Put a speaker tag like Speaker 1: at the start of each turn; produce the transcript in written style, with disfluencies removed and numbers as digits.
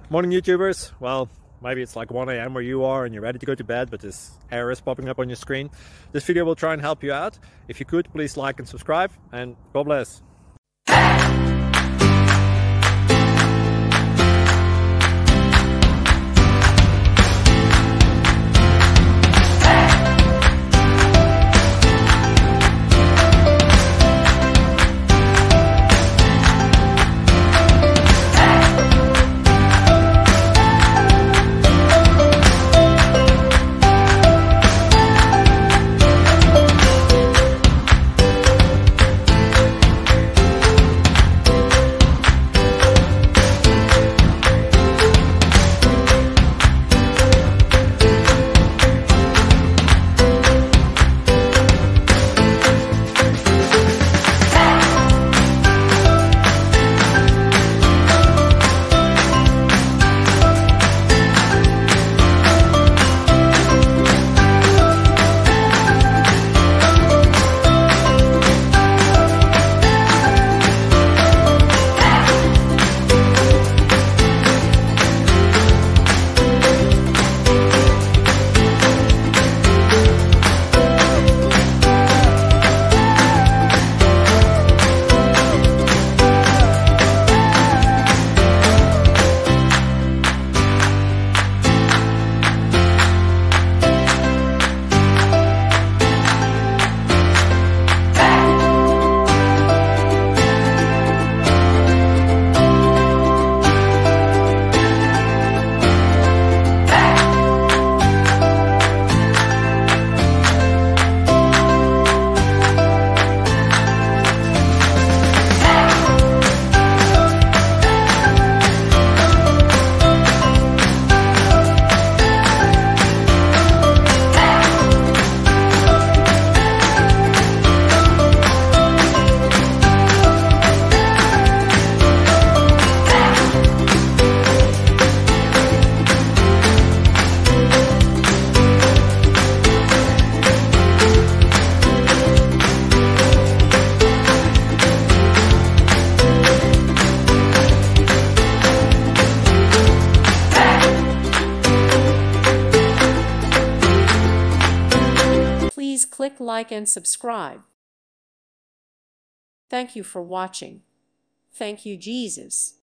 Speaker 1: Morning YouTubers. Well, maybe it's like 1 a.m. where you are and you're ready to go to bed, but this error is popping up on your screen. This video will try and help you out. If you could, please like and subscribe, and God bless.
Speaker 2: Please click like and subscribe. Thank you for watching. Thank you, Jesus.